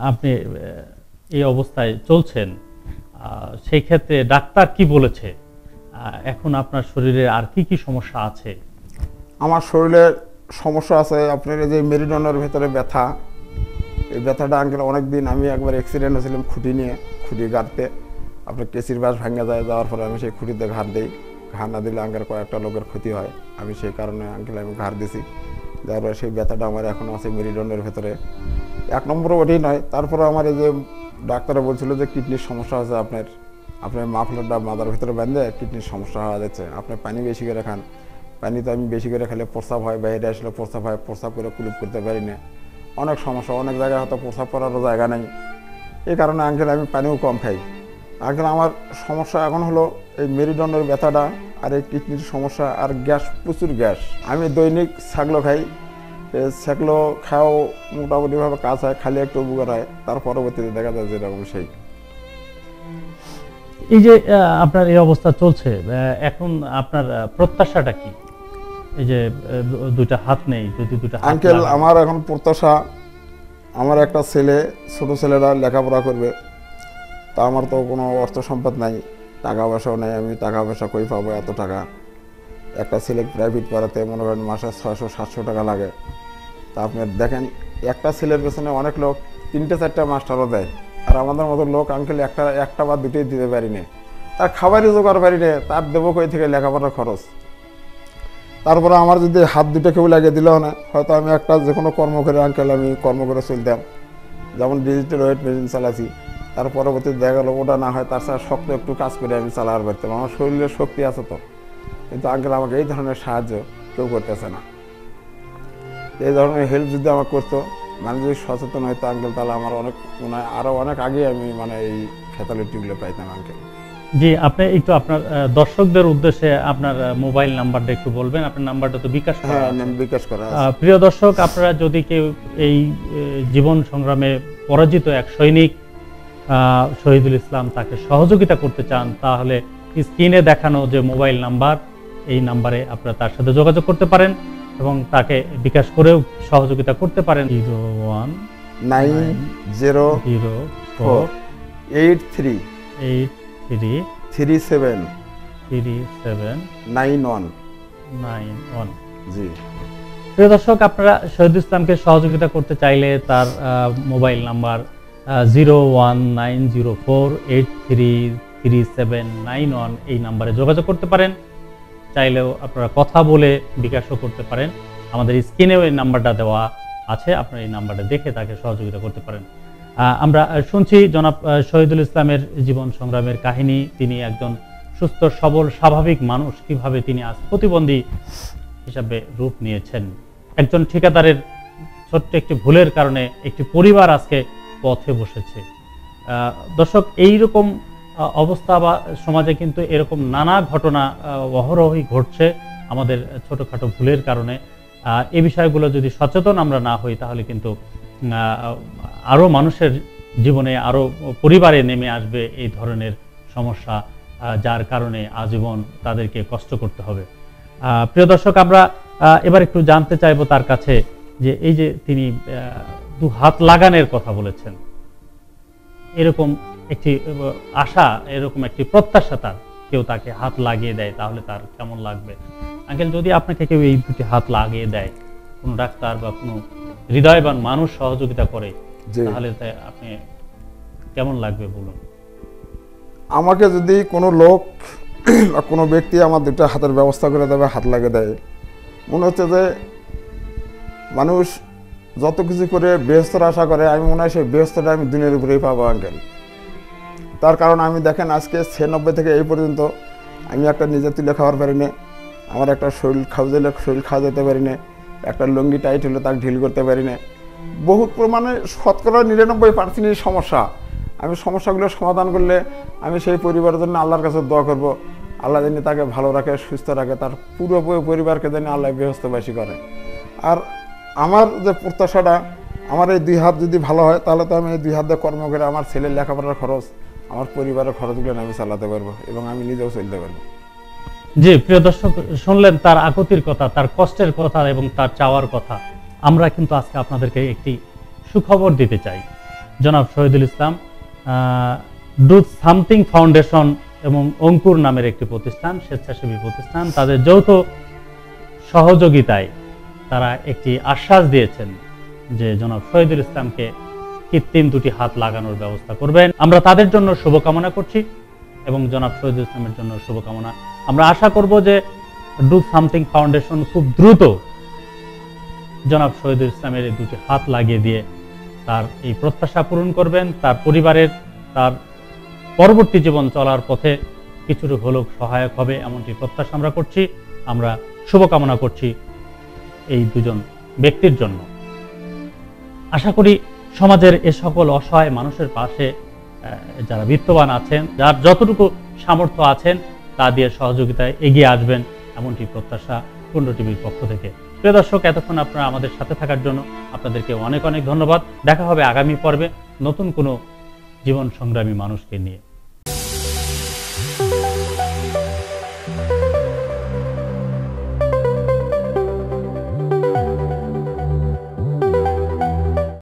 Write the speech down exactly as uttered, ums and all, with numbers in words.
আপনি এই অবস্থায় চলছেন, সেই ক্ষেত্রে ডাক্তার কি বলেছে? এখন আপনার শরীরে আর কি কি সমস্যা আছে? আমার শরীরের সমস্যা আছে আপনার এই যে মেরুদণ্ডের ভেতরে ব্যথা। এই ব্যথাটা আঙ্কেল অনেক দিন, আমি একবার অ্যাক্সিডেন্ট হয়েছিলাম খুঁটি নিয়ে, খুঁটি গাড়তে আপনার কেসির বাস ভেঙে যায়, যাওয়ার পরে আমি সেই খুঁটিতে ঘাড় দিই। ঘাড় না দিলে আঙ্কেল কয়েকটা লোকের ক্ষতি হয়, আমি সেই কারণে আঙ্কেল আমি ঘাড় দিছি। যার পরে সেই ব্যথাটা আমার এখনও আছে মেরুদণ্ডের ভেতরে। এক নম্বর ওটাই নয়, তারপরে আমার এই যে ডাক্তাররা বলছিল যে কিডনির সমস্যা আছে আপনার, আপনার মাফলারটা মাথার ভিতরে বেঁধে কিডনির সমস্যা হওয়া যাচ্ছে, আপনার পানি বেশি করে খান। পানি তো আমি বেশি করে খেলে প্রস্রাব হয়, বাইরে আসলে প্রস্রাব হয়, প্রস্রাব করে কুলিপ করতে পারি না, অনেক সমস্যা, অনেক জায়গায় হয়তো প্রস্রাব করারও জায়গা নেই। এই কারণে আঙ্কেল আমি পানিও কম খাই। আঙ্কেল আমার সমস্যা এখন হলো এই মেরুদণ্ডের ব্যথাটা আর এই কিডনির সমস্যা আর গ্যাস, প্রচুর গ্যাস। আমি দৈনিক ছাগলো খাই, ছাগলো খাও মোটামুটিভাবে কাজ হয়, খালি একটু উপকার হয়, তার পরবর্তীতে দেখা যায় যেরকম সেই। এই যে আপনার এই অবস্থা চলছে, এখন আপনার প্রত্যাশাটা কি? এই যে দুইটা হাত নেই, যদি দুইটা হাত আঙ্কেল আমার এখন প্রত্যাশা, আমার একটা ছেলে, ছোট ছেলেরা লেখাপড়া করবে, তা আমার তো কোনো অর্থ সম্পদ নাই, টাকা পয়সাও নেই, আমি টাকা পয়সা কই পাবো এত টাকা? একটা ছেলে প্রাইভেট পড়াতে মনে করেন মাসে ছয়শো সাতশো টাকা লাগে। তা আপনি দেখেন একটা ছেলের পেছনে অনেক লোক তিনটে চারটা মাস্টারও দেয়, আর আমাদের মতো লোক আঙ্কেল একটা একটা বা দুটোই দিতে পারি না, তার খাবারই জোগাড় পারি না, তার দেবো কই থেকে লেখাপড়ার খরচ? তারপরে আমার যদি হাত দুটো কেউ লাগিয়ে দিলেও না, হয়তো আমি একটা যে কোনো কর্ম করে আঙ্কেল আমি কর্ম করে চলতাম, যেমন ডিজিটাল ওয়েট মেশিন চালাচ্ছি, তার পরবর্তীতে দেখা গেলো ওটা না হয় তার সাথে শক্ত একটু কাজ করে আমি চালাতে পারতাম, আমার শরীরে শক্তি আছে তো। কিন্তু আঙ্কেল আমাকে এই ধরনের সাহায্য কেউ করতেছে না। এই ধরনের হেল্প যদি আমার করতো, মানে যদি সচেতন হইতো আঙ্কেল, তাহলে আমার অনেক মনে হয় আরও অনেক আগে আমি মানে এই ফ্যাসিলিটিগুলো পাইতাম আঙ্কেল। জি, আপনি একটু আপনার দর্শকদের উদ্দেশ্যে আপনার মোবাইল নাম্বারটা একটু বলবেন। আপনার নাম্বারটা তো বিকাশ করা আছে। হ্যাঁ, বিকাশ করা আছে। প্রিয় দর্শক, আপনারা যদি কেউ এই জীবন সংগ্রামে পরাজিত এক সৈনিক শহীদুল ইসলাম, তাকে সহযোগিতা করতে চান, তাহলে স্ক্রিনে দেখানো যে মোবাইল নাম্বার, এই নাম্বারে আপনারা তার সাথে যোগাযোগ করতে পারেন এবং তাকে বিকাশ করেও সহযোগিতা করতে পারেন। Zero one nine zero zero four eight three eight three three seven three seven nine one nine one. জি প্রিয় দর্শক, আপনারা শহীদুল ইসলামকে সহযোগিতা করতে চাইলে তার mobile number zero one nine zero four eight three three seven nine one, এই নাম্বারে যোগাযোগ করতে পারেন। চাইলেও আপনারা কথা বলে বিকাশও করতে পারেন। আমাদের স্ক্রিনেও এই নাম্বারটা দেওয়া আছে, আপনারা এই নাম্বারটা দেখে তাকে সহযোগিতা করতে পারেন। আমরা শুনছি জনাব শহীদুল ইসলামের জীবন সংগ্রামের কাহিনী। তিনি একজন সুস্থ সবল স্বাভাবিক মানুষ, কিভাবে তিনি আজ প্রতিবন্ধী হিসাবে রূপ নিয়েছেন। একজন ঠিকাদারের ছোট্ট একটি ভুলের কারণে একটি পরিবার আজকে পথে বসেছে। দর্শক, এইরকম অবস্থা বা সমাজে কিন্তু এরকম নানা ঘটনা অহরহই ঘটছে আমাদের ছোটখাটো ভুলের কারণে। এই বিষয়গুলো যদি সচেতন আমরা না হই, তাহলে কিন্তু আরও মানুষের জীবনে, আরও পরিবারে নেমে আসবে এই ধরনের সমস্যা, যার কারণে আজীবন তাদেরকে কষ্ট করতে হবে। প্রিয় দর্শক, আমরা এবার একটু জানতে চাইবো তার কাছে যে এই যে তিনি দু হাত লাগানোর কথা বলেছেন, এরকম একটি আশা, এরকম একটি প্রত্যাশা, তার কেউ তাকে হাত লাগিয়ে দেয় তাহলে তার কেমন লাগবে? আঙ্কেল, যদি আপনাকে কেউ এই দুটি হাত লাগিয়ে দেয়, কোনো ডাক্তার বা কোনো হৃদয়বান মানুষ সহযোগিতা করে, তাহলে আপনি কেমন লাগবে বলুন? আমাকে যদি কোনো লোক বা কোনো ব্যক্তি আমার দুটো হাতের ব্যবস্থা করে দেবে, হাত লাগিয়ে দেয়, মনে হচ্ছে যে মানুষ যত কিছু করে ব্যস্তর আশা করে, আমি মনে হয় সেই ব্যস্তটা আমি দুনিয়ার উপরেই পাবো আঙ্কেল। তার কারণ আমি দেখেন আজকে ছিয়ানব্বই থেকে এই পর্যন্ত আমি একটা নিজে তুলে খাওয়ার পারি না, আমার একটা শরীর খাওয়া দিলে শরীর খাওয়া যেতে পারি না, একটা লুঙ্গি টাইট হলে তাকে ঢিল করতে পারি না। বহুত প্রমাণে শতকরা নিরানব্বই পার্সেন্টই সমস্যা। আমি সমস্যাগুলো সমাধান করলে আমি সেই পরিবারের জন্য আল্লাহর কাছে দোয়া করব, আল্লাহ যেন তাকে ভালো রাখে, সুস্থ রাখে, তার পুরো পরিবারকে যেন আল্লাহ ব্যবস্থাবাসী করে। আর আমার যে প্রত্যাশাটা, আমার এই দুই হাত যদি ভালো হয়, তাহলে তো আমি এই দুই হাত দিয়ে কর্ম করে আমার ছেলের লেখাপড়ার খরচ, আমার পরিবারের খরচগুলো আমি চালাতে পারবো এবং আমি নিজেও চলতে পারবো। জি, প্রিয় দর্শক, শুনলেন তার আকুতির কথা, তার কষ্টের কথা এবং তার চাওয়ার কথা। আমরা কিন্তু আজকে আপনাদেরকে একটি সুখবর দিতে চাই। জনাব Shahidul Islam, do something foundation এবং অঙ্কুর নামের একটি প্রতিষ্ঠান, স্বেচ্ছাসেবী প্রতিষ্ঠান, তাদের যৌথ সহযোগিতায় তারা একটি আশ্বাস দিয়েছেন যে জনাব শহীদুল ইসলামকে কৃত্রিম দুটি হাত লাগানোর ব্যবস্থা করবেন। আমরা তাদের জন্য শুভকামনা করছি এবং জনাব শহীদুল ইসলামের জন্য শুভকামনা। আমরা আশা করব যে ডু সামথিং ফাউন্ডেশন খুব দ্রুত জনাব শহীদুল ইসলামের এই দুটি হাত লাগিয়ে দিয়ে তার এই প্রত্যাশা পূরণ করবেন, তার পরিবারের তার পরবর্তী জীবন চলার পথে কিছুটা হলেও সহায়ক হবে এমনটি প্রত্যাশা আমরা করছি। আমরা শুভকামনা করছি এই দুজন ব্যক্তির জন্য। আশা করি সমাজের এ সকল অসহায় মানুষের পাশে যারা বিত্তবান আছেন, যার যতটুকু সামর্থ্য আছেন তা দিয়ে সহযোগিতায় এগিয়ে আসবেন এমনটি প্রত্যাশা কুণ্ড টিভির পক্ষ থেকে। প্রিয় দর্শক, এতক্ষণ আপনারা আমাদের সাথে থাকার জন্য আপনাদেরকে অনেক অনেক ধন্যবাদ। দেখা হবে আগামী পর্বে নতুন কোনো জীবন সংগ্রামী মানুষকে নিয়ে।